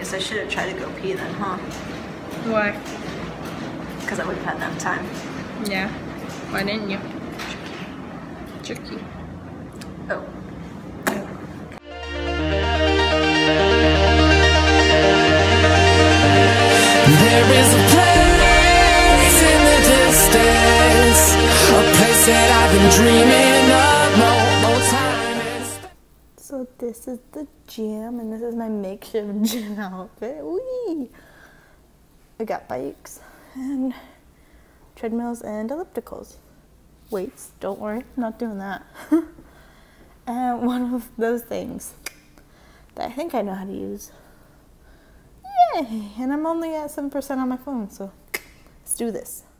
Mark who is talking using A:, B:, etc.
A: guess I should have tried to go pee then, huh?
B: Why?
A: Because I would have had enough time.
B: Yeah. Why didn't you? Tricky.
A: Oh.
C: There is a place in the distance, a place that I've been dreaming of more time.
D: So this is the gym, and this is my makeshift gym outfit. Whee! I got bikes and treadmills and ellipticals. Weights, don't worry, I'm not doing that. And one of those things that I think I know how to use. Yay! And I'm only at 7% on my phone, so let's do this.